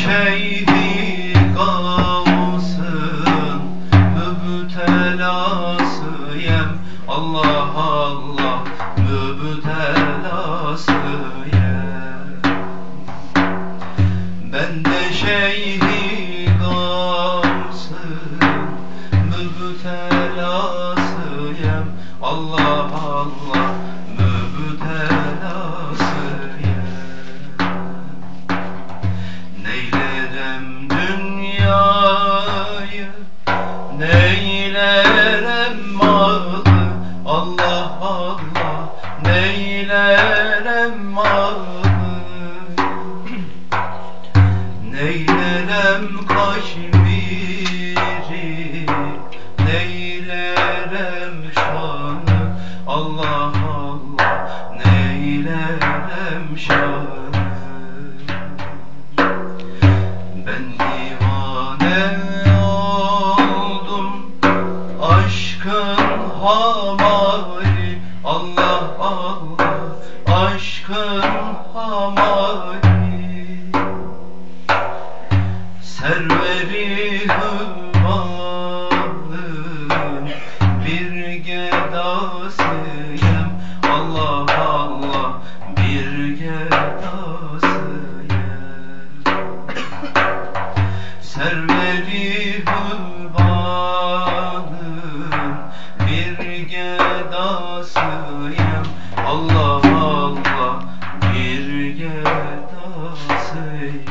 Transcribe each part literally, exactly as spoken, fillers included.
şeyhi gavsın mübtelasıyım. Allah Allah mübtelasıyım. Ben de şeyhi gavsın mübtelasıyım. Allah Allah mübtelasıyım. Neylerem dünyayı, neylerem malı, Allah Allah neylerem malı, neylerem Kaşmir'i, neylerem şanı, Allah Allah neylerem şanı. Ben divane oldum aşkın hamali, Allah Allah aşkın hamali. Serveri hümanın bir gedasıyım, Allah Allah bir gedasıyım. Serveri hümanın bir gedasıyım, Allah Allah bir gedasıyım.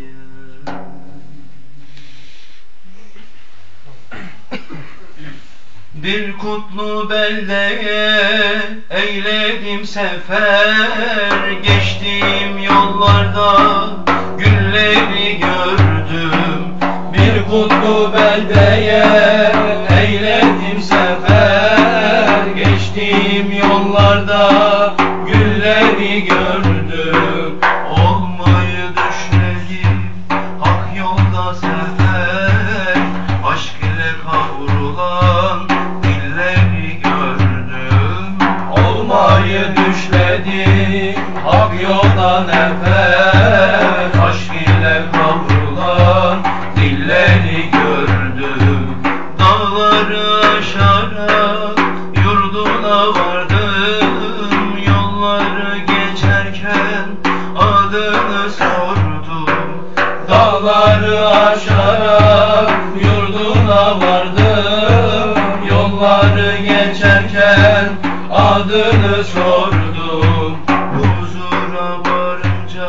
Bir kutlu beldeye eyledim sefer, geçtiğim yollarda gülleri gördüm. Bir kutlu beldeye eyledim sefer, geçtiğim yollarda gülleri gördüm. Olmayı düşledim hak yolda sefer, aşk ile kavrulan dilleri gördüm. Olmayı düşledim hak yolda nefer, aşk ile kavrulan dilleri gördüm. Dağları aşarak yurduna vardım, yolları geçerken adını sordum. Dağları aşarak yurduna vardım, yolları geçerken adını sordum. Huzura varınca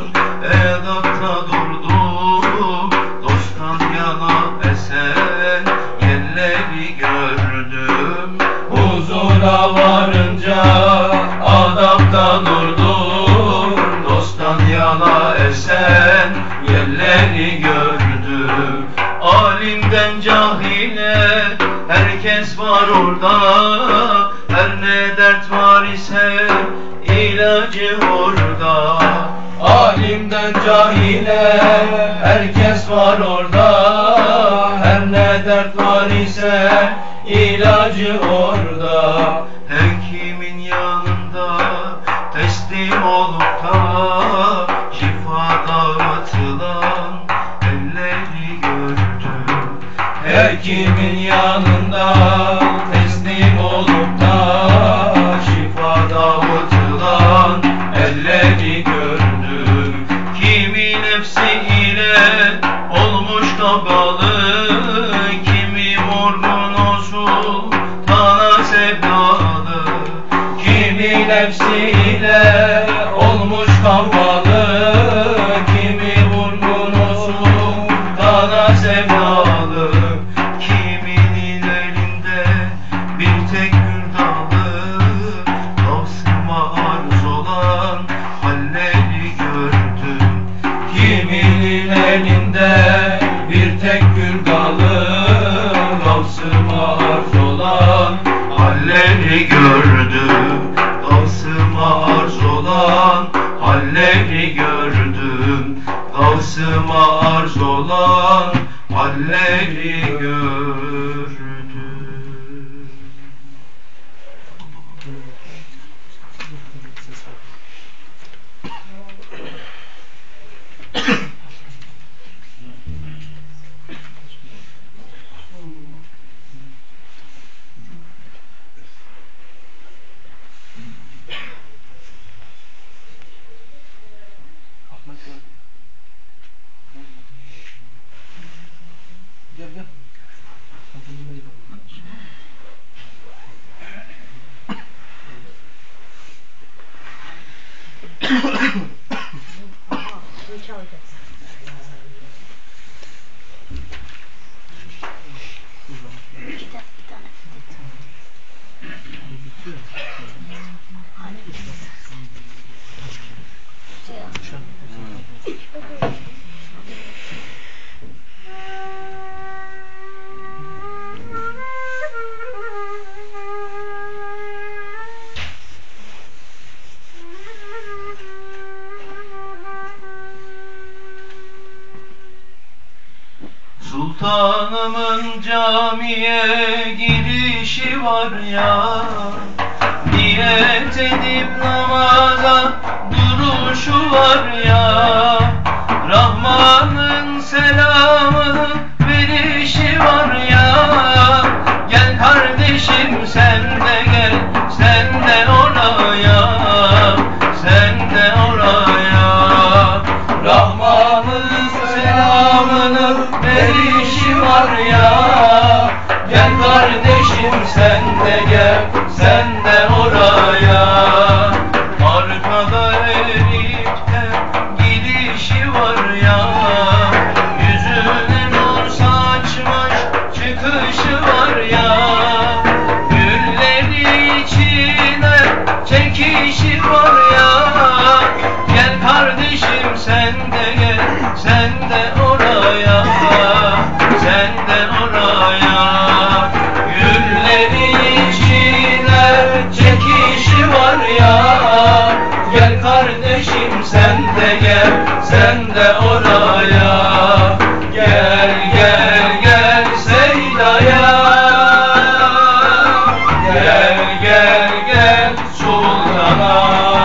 edapta durdum, dosttan yana esen yerleri gördüm. Huzura varınca adapta durdum, dosttan yana esen yerleri gördüm. Alimden cahile herkes var orada, her ne dert var ise ilacı orada. Alimden cahile herkes var orada, her ne dert var ise ilacı orada. Hekimin yanında teslim olup da şifa dağıtılan elleri gördüm. Hekimin yanında teslim olup da şifa dağıtılan elleri gördüm. Kimi nefsi ile olmuş kavgalı, kimi morgun o sultana sevdalı. Kimi nefsiyle olmuş kavgalı, kimi vurgun o sultana sevdalı. Kiminin elinde bir tek gül dalı, nefsıma arz olan halleri gördüm. Kiminin elinde bir tek gül dalı, nefsıma arz olan halleri gördüm. Gavsıma arz olan halleri gördüm. Gavsıma arz olan halleri gördüm. Sultanımın camiye girişi var ya, niyet edip namaza duruşu var ya, Rahman'ın selamını verişi var ya. Gel kardeşim sen de gel, sen de oraya, sen de oraya. Rahman'ın selamını verişi var ya. Gel kardeşim sen de gel, sen de oraya. Arkada erikten gidişi var ya, yüzüne nur saçmış çıkışı var ya, gülleri içine çekişi var ya. Gel kardeşim sen de gel, sen de oraya, sen de oraya. Gülleri içine çekişi var ya. Gel kardeşim sen de gel, sen de oraya. Gel gel gel Seyda'ya, gel gel gel Sultan'a.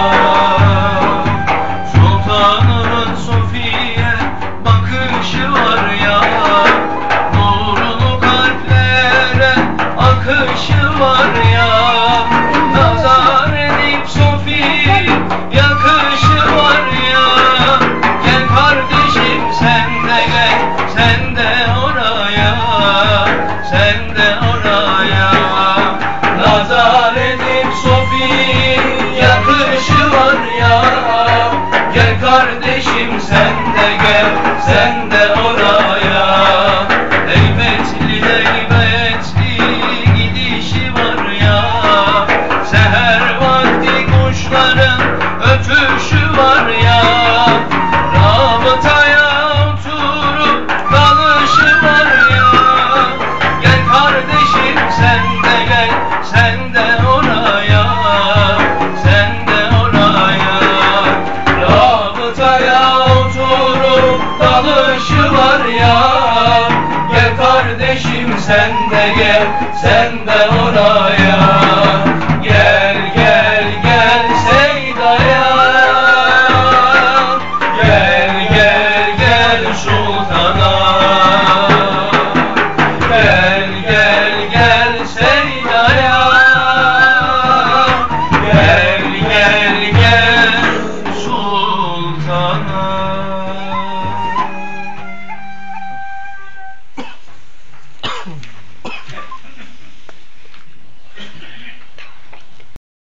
Sultanımın Sofiye bakışı var ya, nurlu kalplere akışı var ya. Nazar edip Sofiye yakışı var ya. Gel kardeşim sen de gel, sen de oraya, sen de oraya. Nazar edip Sofiye yakışı var ya. Gel kardeşim sen de gel, sen de oraya. Heybetli heybetli gidişi var ya, seher vakti kuşların öpüşü var ya. Rabıtaya oturup dalışı var ya. Gel kardeşim sen de gel, sen de oraya, sen de oraya. Rabıtaya oturup dalışı var ya. Gel kardeşim sen de gel, sen de oraya. Gel gel gel Seyda'ya, gel gel gel Sultan'a. Gel gel gel Seyda'ya, gel gel gel Sultan'a.